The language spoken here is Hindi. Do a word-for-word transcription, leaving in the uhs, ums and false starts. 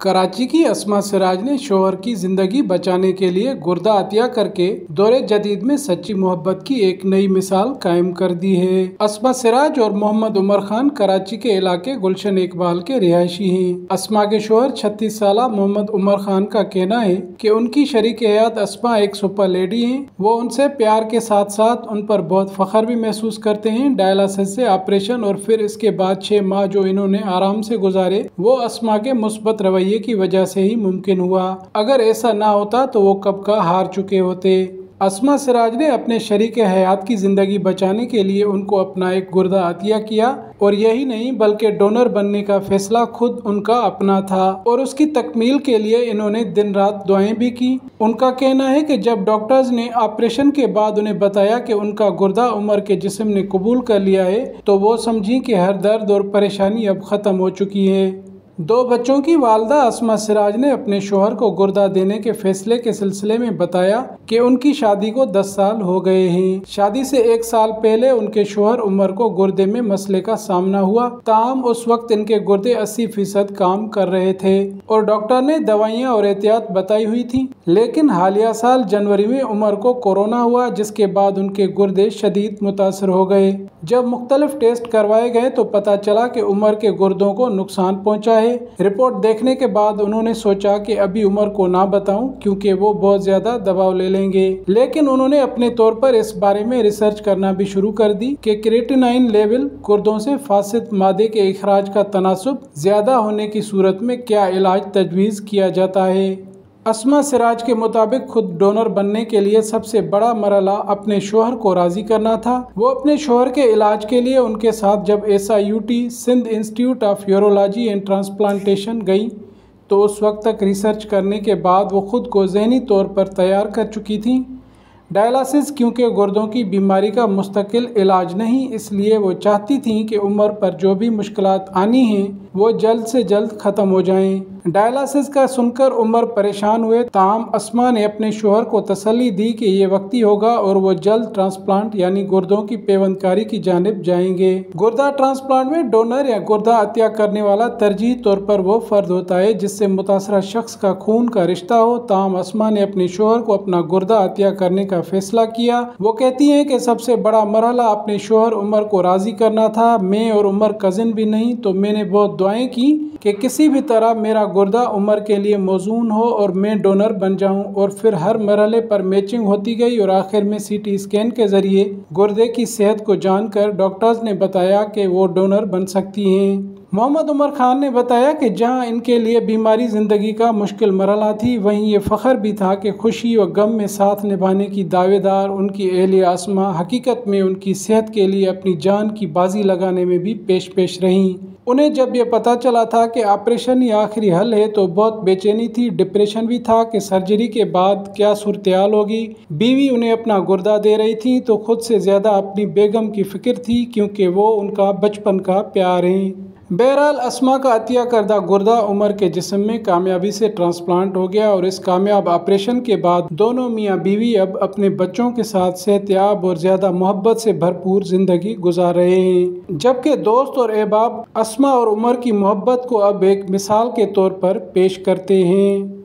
कराची की अस्मा सिराज ने शोहर की जिंदगी बचाने के लिए गुर्दा अतिया करके दौरे जदीद में सच्ची मोहब्बत की एक नई मिसाल कायम कर दी है। अस्मा सिराज और मोहम्मद उमर खान कराची के इलाके गुलशन इकबाल के रिहायशी हैं। अस्मा के शोहर छत्तीस साल मोहम्मद उमर खान का कहना है कि उनकी शरीक हयात अस्मा एक सुपर लेडी हैं। वो उनसे प्यार के साथ साथ उन पर बहुत फख्र भी महसूस करते हैं। डायलिसिस से ऑपरेशन और फिर इसके बाद छह माह जो इन्होंने आराम से गुजारे वो अस्मा के मुस्बत रवैये की वजह से ही मुमकिन हुआ। अगर ऐसा ना होता तो वो कब का हार चुके होते। अस्मा सिराज ने अपने शरीक हयात की जिंदगी बचाने के लिए उनको अपना एक गुर्दा अतिया किया और यही नहीं बल्कि डोनर बनने का फैसला खुद उनका अपना था और उसकी तकमील के लिए इन्होंने दिन रात दुआएं भी की। उनका कहना है कि जब डॉक्टर्स ने ऑपरेशन के बाद उन्हें बताया कि उनका गुर्दा उमर के जिस्म ने कबूल कर लिया है तो वो समझी कि हर दर्द और परेशानी अब खत्म हो चुकी है। दो बच्चों की वालदा अस्मा सिराज ने अपने शोहर को गुर्दा देने के फैसले के सिलसिले में बताया कि उनकी शादी को दस साल हो गए हैं। शादी से एक साल पहले उनके शोहर उमर को गुर्दे में मसले का सामना हुआ। ताहम उस वक्त इनके गुर्दे अस्सी फीसद काम कर रहे थे और डॉक्टर ने दवाइयाँ और एहतियात बताई हुई थी। लेकिन हालिया साल जनवरी में उमर को कोरोना हुआ जिसके बाद उनके गुर्दे शदीद मुतासर हो गए। जब मुख्तलिफ टेस्ट करवाए गए तो पता चला कि उमर के गुर्दों को नुकसान पहुंचा है। रिपोर्ट देखने के बाद उन्होंने सोचा कि अभी उमर को ना बताऊं क्योंकि वो बहुत ज्यादा दबाव ले लेंगे। लेकिन उन्होंने अपने तौर पर इस बारे में रिसर्च करना भी शुरू कर दी कि क्रिएटिनाइन लेवल गुर्दों से फासिद मादे के इखराज का तनासुब ज्यादा होने की सूरत में क्या इलाज तजवीज़ किया जाता है। अस्मा सिराज के मुताबिक खुद डोनर बनने के लिए सबसे बड़ा मरहला अपने शोहर को राजी करना था। वो अपने शोहर के इलाज के लिए उनके साथ जब S I U T Sindh institute of urology and transplantation गई तो उस वक्त तक रिसर्च करने के बाद वो खुद को जहनी तौर पर तैयार कर चुकी थी। डायलिसिस क्योंकि गुर्दों की बीमारी का मुस्तकिल इलाज नहीं, इसलिए वो चाहती थी कि उमर पर जो भी मुश्किलात आनी हैं वो जल्द से जल्द ख़त्म हो जाएं। डायलिसिस का सुनकर उमर परेशान हुए। ताहम अस्मा ने अपने शोहर को तसल्ली दी कि ये वक्ती होगा और वो जल्द ट्रांसप्लांट यानी गुर्दों की पेवंदकारी की जानिब जाएंगे। गुर्दा ट्रांसप्लांट में डोनर या गुर्दा अतिया करने वाला तरजीही तौर पर वो फर्द होता है जिससे मुतासरा शख्स का खून का रिश्ता हो। ताहम अस्मा ने अपने शोहर को अपना गुर्दा अतिया करने का फैसला किया। वो कहती हैं कि सबसे बड़ा मरहला अपने शोहर उमर को राजी करना था। मैं और उमर कजिन भी नहीं तो मैंने बहुत दुआएं की कि किसी भी तरह मेरा गुर्दा उमर के लिए मौजून हो और मैं डोनर बन जाऊं। और फिर हर मरहले पर मैचिंग होती गई और आखिर में सी टी स्कैन के जरिए गुर्दे की सेहत को जानकर डॉक्टर्स ने बताया कि वो डोनर बन सकती हैं। मोहम्मद उमर खान ने बताया कि जहां इनके लिए बीमारी जिंदगी का मुश्किल मरहला थी वहीं ये फ़ख्र भी था कि खुशी व गम में साथ निभाने की दावेदार उनकी अहलिया अस्मा हकीकत में उनकी सेहत के लिए अपनी जान की बाजी लगाने में भी पेश पेश रहीं। उन्हें जब ये पता चला था कि ऑपरेशन ही आखिरी हल है तो बहुत बेचैनी थी, डिप्रेशन भी था कि सर्जरी के बाद क्या सूरत-ए-हाल होगी। बीवी उन्हें अपना गुर्दा दे रही थी तो खुद से ज़्यादा अपनी बेगम की फ़िक्र थी क्योंकि वो उनका बचपन का प्यार है। बहरहाल अस्मा का अतिया करदा गुर्दा उमर के जिस्म में कामयाबी से ट्रांसप्लांट हो गया और इस कामयाब ऑपरेशन के बाद दोनों मियाँ बीवी अब अपने बच्चों के साथ सेहतयाब और ज़्यादा मोहब्बत से भरपूर ज़िंदगी गुजार रहे हैं। जबकि दोस्त और अहबाब अस्मा और उमर की मोहब्बत को अब एक मिसाल के तौर पर पेश करते हैं।